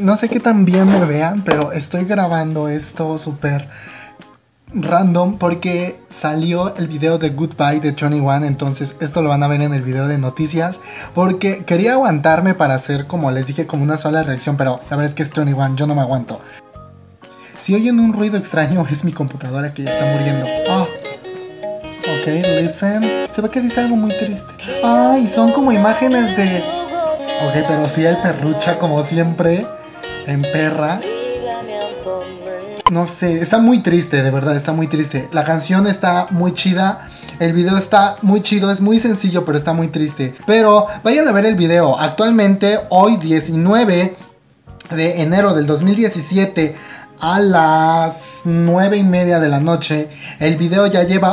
no sé qué tan bien me vean, pero estoy grabando esto súper random porque salió el video de Goodbye de 21, entonces esto lo van a ver en el video de noticias, porque quería aguantarme para hacer, como les dije, como una sola reacción, pero la verdad es que es 21, yo no me aguanto. Si oyen un ruido extraño es mi computadora que ya está muriendo. Ok, listen. Se ve que dice algo muy triste. Ay, son como imágenes de... Ok, pero sí el perrucha como siempre en perra. No sé, está muy triste, de verdad, está muy triste. La canción está muy chida, el video está muy chido, es muy sencillo, pero está muy triste. Pero vayan a ver el video. Actualmente, hoy 19 de enero del 2017, a las 9:30 de la noche, el video ya lleva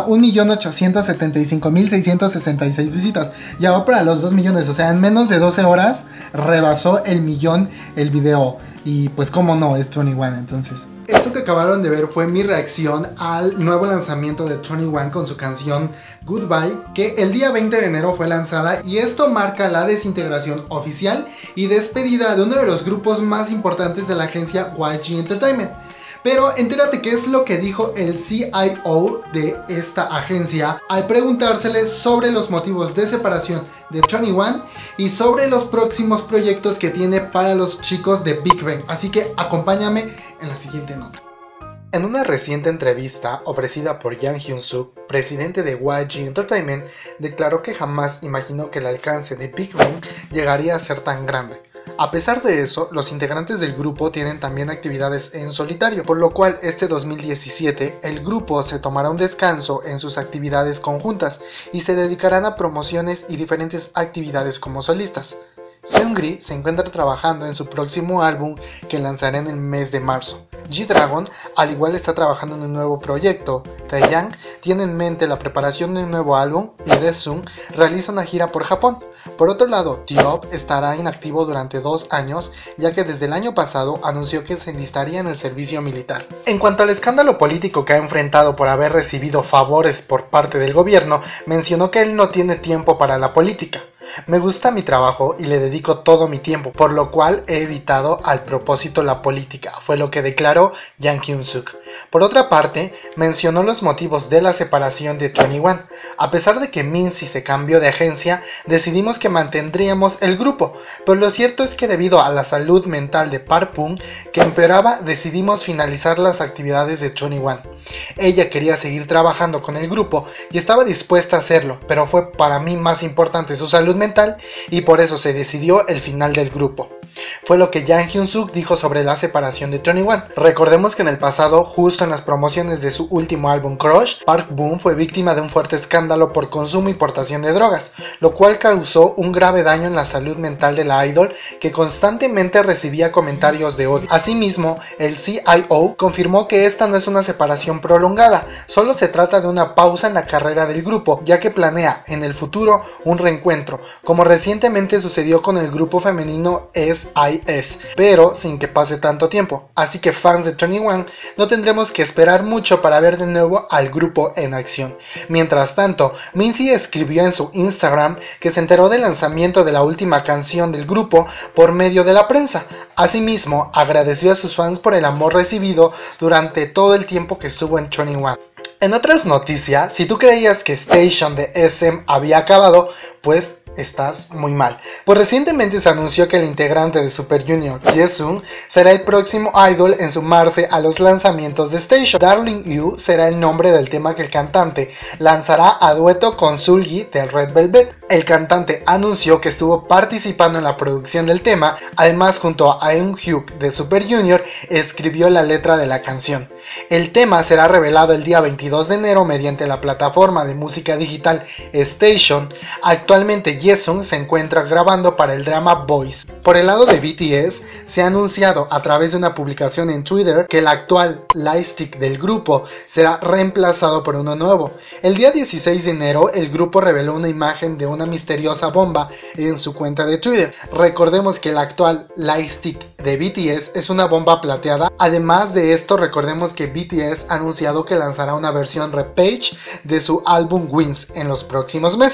1.875.666 visitas. Ya va para los 2 millones, o sea, en menos de 12 horas rebasó el millón el video. Y pues cómo no, es 21, entonces. Esto que acabaron de ver fue mi reacción al nuevo lanzamiento de 21 con su canción Goodbye, que el día 20 de enero fue lanzada, y esto marca la desintegración oficial y despedida de uno de los grupos más importantes de la agencia YG Entertainment. Pero entérate qué es lo que dijo el CIO de esta agencia al preguntársele sobre los motivos de separación de 21 y sobre los próximos proyectos que tiene para los chicos de Big Bang. Así que acompáñame en la siguiente nota. En una reciente entrevista ofrecida por Jang Hyun-suk, presidente de YG Entertainment, declaró que jamás imaginó que el alcance de Big Bang llegaría a ser tan grande. A pesar de eso, los integrantes del grupo tienen también actividades en solitario, por lo cual este 2017 el grupo se tomará un descanso en sus actividades conjuntas y se dedicarán a promociones y diferentes actividades como solistas. Seungri se encuentra trabajando en su próximo álbum que lanzará en el mes de marzo. G-Dragon al igual está trabajando en un nuevo proyecto. Taeyang tiene en mente la preparación de un nuevo álbum y Daesung realiza una gira por Japón. Por otro lado, T.O.P estará inactivo durante 2 años, ya que desde el año pasado anunció que se enlistaría en el servicio militar. En cuanto al escándalo político que ha enfrentado por haber recibido favores por parte del gobierno, mencionó que él no tiene tiempo para la política. Me gusta mi trabajo y le dedico todo mi tiempo, por lo cual he evitado al propósito la política, fue lo que declaró Jang Hyun-suk. Por otra parte, mencionó los motivos de la separación de 21. A pesar de que Minzy se cambió de agencia, decidimos que mantendríamos el grupo, pero lo cierto es que debido a la salud mental de Park Bum, que empeoraba, decidimos finalizar las actividades de 21. Ella quería seguir trabajando con el grupo y estaba dispuesta a hacerlo, pero fue para mí más importante su salud mental y por eso se decidió el final del grupo. Fue lo que Jang Hyun-suk dijo sobre la separación de 21. Recordemos que en el pasado, justo en las promociones de su último álbum Crush, Park Bum fue víctima de un fuerte escándalo por consumo y portación de drogas, lo cual causó un grave daño en la salud mental de la idol, que constantemente recibía comentarios de odio. Asimismo, el CIO confirmó que esta no es una separación prolongada, solo se trata de una pausa en la carrera del grupo, ya que planea en el futuro un reencuentro, como recientemente sucedió con el grupo femenino SIS, pero sin que pase tanto tiempo. Así que fans de 21 no tendremos que esperar mucho para ver de nuevo al grupo en acción. Mientras tanto, Minzy escribió en su Instagram que se enteró del lanzamiento de la última canción del grupo por medio de la prensa. Asimismo, agradeció a sus fans por el amor recibido durante todo el tiempo que estuvo en 21. En otras noticias, si tú creías que Station de SM había acabado, pues estás muy mal. Pues recientemente se anunció que el integrante de Super Junior, Jisung, será el próximo idol en sumarse a los lanzamientos de Station. Darling You será el nombre del tema que el cantante lanzará a dueto con Seulgi del Red Velvet. El cantante anunció que estuvo participando en la producción del tema, además junto a Eunhyuk de Super Junior escribió la letra de la canción. El tema será revelado el día 22 de enero mediante la plataforma de música digital Station. Actualmente Jisung se encuentra grabando para el drama Boys. Por el lado de BTS, se ha anunciado a través de una publicación en Twitter que el actual lightstick del grupo será reemplazado por uno nuevo. El día 16 de enero el grupo reveló una imagen de una misteriosa bomba en su cuenta de Twitter. Recordemos que el actual lightstick de BTS es una bomba plateada. Además de esto, recordemos que BTS ha anunciado que lanzará una versión repage de su álbum Wings en los próximos meses.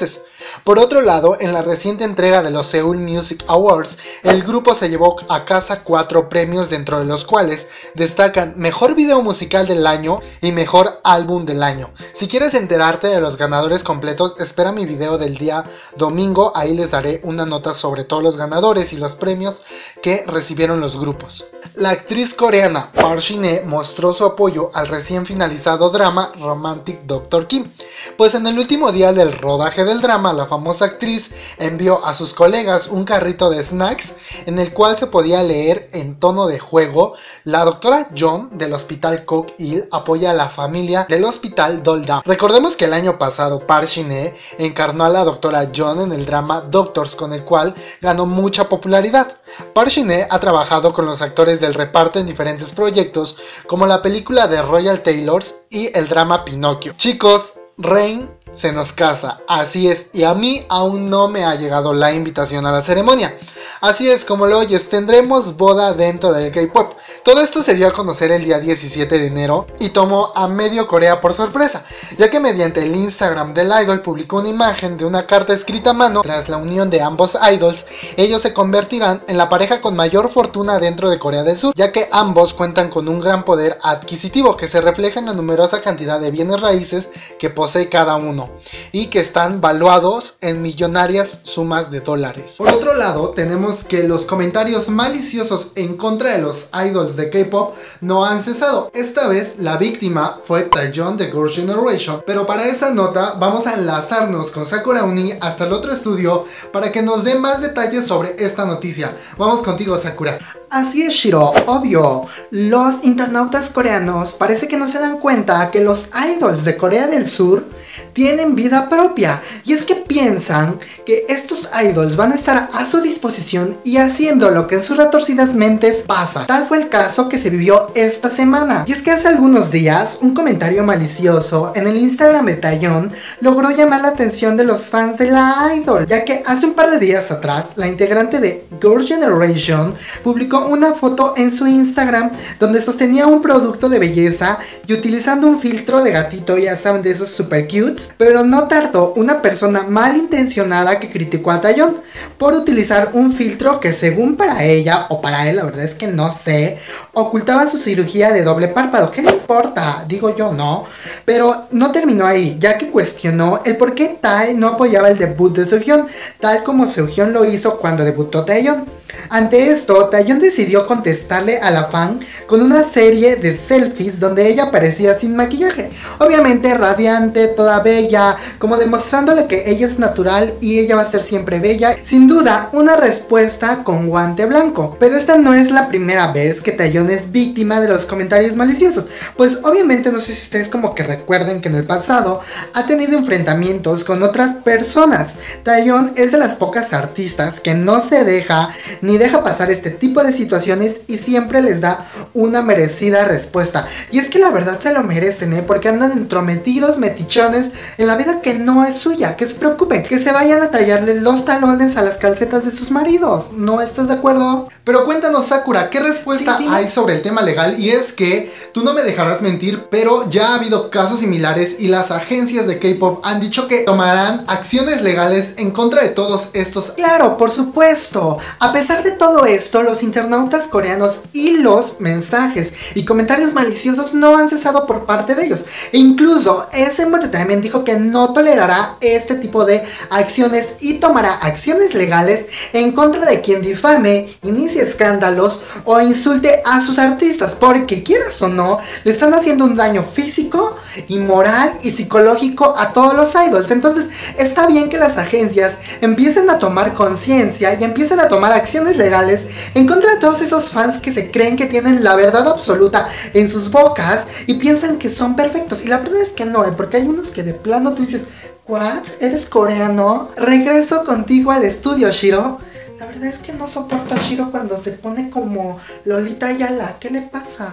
Por otro lado, en la reciente entrega de los Seoul Music Awards, el grupo se llevó a casa 4 premios, dentro de los cuales destacan Mejor Video Musical del Año y Mejor Álbum del Año. Si quieres enterarte de los ganadores completos, espera mi video del día domingo, ahí les daré una nota sobre todos los ganadores y los premios que recibieron los grupos. La actriz coreana Park Shin-hye mostró su apoyo al recién finalizado drama Romantic Dr. Kim, pues en el último día del rodaje del drama, la famosa actriz envió a sus colegas un carrito de snacks en el cual se podía leer en tono de juego: la doctora John del hospital Cook-il apoya a la familia del hospital Doldam. Recordemos que el año pasado Park Shin-hye encarnó a la doctora John en el drama Doctors, con el cual ganó mucha popularidad. Park Shin-hye ha trabajado con los actores del reparto en diferentes proyectos, como la película de Royal Tailors y el drama Pinocchio. Chicos, Rain se nos casa, así es, y a mí aún no me ha llegado la invitación a la ceremonia. Así es, como lo oyes, tendremos boda dentro del K-pop. Todo esto se dio a conocer el día 17 de enero y tomó a medio Corea por sorpresa, ya que mediante el Instagram del idol publicó una imagen de una carta escrita a mano. Tras la unión de ambos idols, ellos se convertirán en la pareja con mayor fortuna dentro de Corea del Sur, ya que ambos cuentan con un gran poder adquisitivo que se refleja en la numerosa cantidad de bienes raíces que posee cada uno y que están valuados en millonarias sumas de dólares. Por otro lado, tenemos que los comentarios maliciosos en contra de los idols de K-pop no han cesado. Esta vez la víctima fue Taeyeon de Girls' Generation, pero para esa nota vamos a enlazarnos con Sakura Uni hasta el otro estudio para que nos dé más detalles sobre esta noticia. Vamos contigo, Sakura. Así es, Shiro, obvio. Los internautas coreanos parece que no se dan cuenta que los idols de Corea del Sur tienen vida propia, y es que piensan que estos idols van a estar a su disposición y haciendo lo que en sus retorcidas mentes pasa. Tal fue el caso que se vivió esta semana, y es que hace algunos días un comentario malicioso en el Instagram de Taeyeon logró llamar la atención de los fans de la idol, ya que hace un par de días atrás la integrante de Girls' Generation publicó una foto en su Instagram donde sostenía un producto de belleza y utilizando un filtro de gatito, ya saben, de esos super cute. Pero no tardó una persona malintencionada que criticó a Taeyeon por utilizar un filtro que, según para ella o para él, la verdad es que no sé, ocultaba su cirugía de doble párpado. ¿Qué le importa? Digo yo, ¿no? Pero no terminó ahí, ya que cuestionó el por qué Tae no apoyaba el debut de Seohyun, tal como Seohyun lo hizo cuando debutó Taeyeon. Ante esto, Taeyeon decidió contestarle a la fan con una serie de selfies donde ella aparecía sin maquillaje, obviamente radiante, toda bella, como demostrándole que ella es natural y ella va a ser siempre bella. Sin duda, una respuesta con guante blanco. Pero esta no es la primera vez que Taeyeon es víctima de los comentarios maliciosos, pues obviamente no sé si ustedes como que recuerden que en el pasado ha tenido enfrentamientos con otras personas. Taeyeon es de las pocas artistas que no se deja ni deja pasar este tipo de situaciones y siempre les da una merecida respuesta. Y es que la verdad se lo merecen, porque andan entrometidos, metichones en la vida que no es suya. Que se preocupen, que se vayan a tallarle los talones a las calcetas de sus maridos. ¿No estás de acuerdo? Pero cuéntanos, Sakura, ¿qué respuesta hay sobre el tema legal? Y es que tú no me dejarás mentir, pero ya ha habido casos similares y las agencias de K-pop han dicho que tomarán acciones legales en contra de todos estos. Claro, por supuesto. A pesar de todo esto, los internautas coreanos y los mensajes y comentarios maliciosos no han cesado por parte de ellos. E incluso SM Entertainment dijo que no tolerará este tipo de acciones y tomará acciones legales en contra de quien difame, inicie escándalos o insulte a sus artistas, porque quieras o no, le están haciendo un daño físico y moral y psicológico a todos los idols. Entonces está bien que las agencias empiecen a tomar conciencia y empiecen a tomar acciones legales en contra de todos esos fans que se creen que tienen la verdad absoluta en sus bocas y piensan que son perfectos. Y la verdad es que no, porque hay unos que de plano tú dices, ¿what? ¿Eres coreano? Regreso contigo al estudio, Shiro. La verdad es que no soporto a Shiro cuando se pone como Lolita Ayala. ¿Qué le pasa?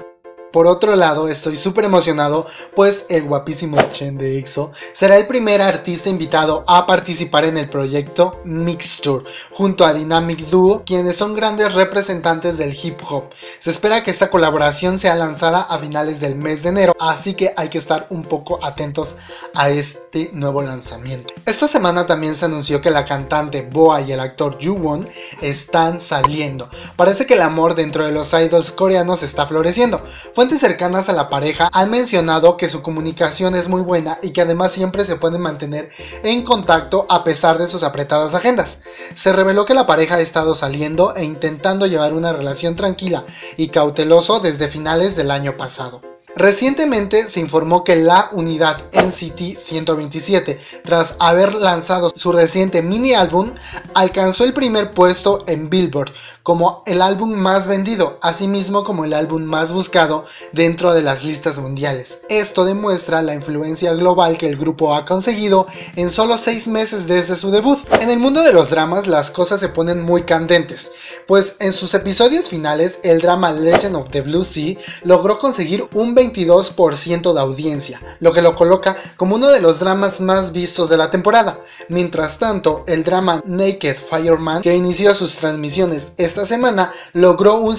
Por otro lado, estoy súper emocionado, pues el guapísimo Chen de EXO será el primer artista invitado a participar en el proyecto Mixture, junto a Dynamic Duo, quienes son grandes representantes del hip hop. Se espera que esta colaboración sea lanzada a finales del mes de enero, así que hay que estar un poco atentos a este nuevo lanzamiento. Esta semana también se anunció que la cantante BoA y el actor Ju-won están saliendo. Parece que el amor dentro de los idols coreanos está floreciendo. Fuentes cercanas a la pareja han mencionado que su comunicación es muy buena y que además siempre se pueden mantener en contacto a pesar de sus apretadas agendas. Se reveló que la pareja ha estado saliendo e intentando llevar una relación tranquila y cauteloso desde finales del año pasado. Recientemente se informó que la unidad NCT 127, tras haber lanzado su reciente mini álbum, alcanzó el primer puesto en Billboard como el álbum más vendido, asimismo como el álbum más buscado dentro de las listas mundiales. Esto demuestra la influencia global que el grupo ha conseguido en solo 6 meses desde su debut. En el mundo de los dramas las cosas se ponen muy candentes, pues en sus episodios finales el drama Legend of the Blue Sea logró conseguir un 22% de audiencia, lo que lo coloca como uno de los dramas más vistos de la temporada. Mientras tanto, el drama Naked Fireman, que inició sus transmisiones esta semana, logró un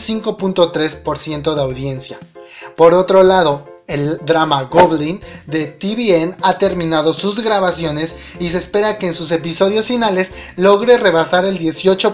5.3% de audiencia. Por otro lado, el drama Goblin de TVN ha terminado sus grabaciones y se espera que en sus episodios finales logre rebasar el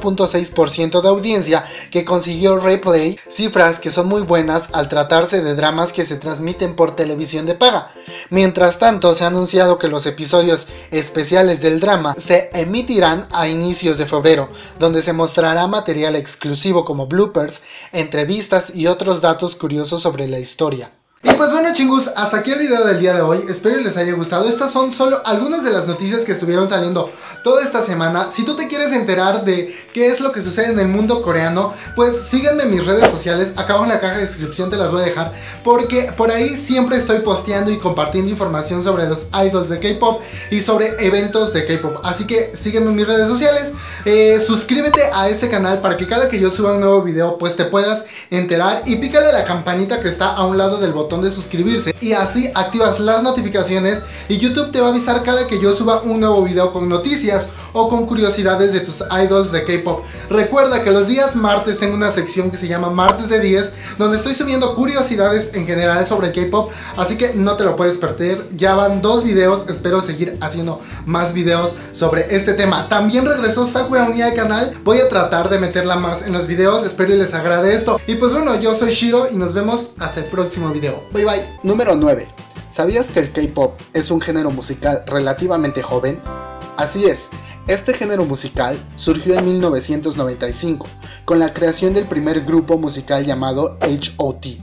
18.6% de audiencia que consiguió Replay, cifras que son muy buenas al tratarse de dramas que se transmiten por televisión de paga. Mientras tanto, se ha anunciado que los episodios especiales del drama se emitirán a inicios de febrero, donde se mostrará material exclusivo como bloopers, entrevistas y otros datos curiosos sobre la historia. Y pues bueno, chingus, hasta aquí el video del día de hoy. Espero les haya gustado. Estas son solo algunas de las noticias que estuvieron saliendo toda esta semana. Si tú te quieres enterar de qué es lo que sucede en el mundo coreano, pues sígueme en mis redes sociales. Acá abajo en la caja de descripción te las voy a dejar, porque por ahí siempre estoy posteando y compartiendo información sobre los idols de K-pop y sobre eventos de K-pop. Así que sígueme en mis redes sociales. Suscríbete a este canal para que cada que yo suba un nuevo video pues te puedas enterar, y pícale a la campanita que está a un lado del botón de suscribirse, y así activas las notificaciones y YouTube te va a avisar cada que yo suba un nuevo video con noticias o con curiosidades de tus idols de K-pop. Recuerda que los días martes tengo una sección que se llama Martes de 10, donde estoy subiendo curiosidades en general sobre el K-pop, así que no te lo puedes perder. Ya van 2 videos, espero seguir haciendo más videos sobre este tema. También regresó Sakura Uni al canal, voy a tratar de meterla más en los videos, espero y les agrade esto. Y pues bueno, yo soy Shiro y nos vemos hasta el próximo video. Bye bye. Número 9. ¿Sabías que el K-pop es un género musical relativamente joven? Así es, este género musical surgió en 1995 con la creación del primer grupo musical llamado H.O.T.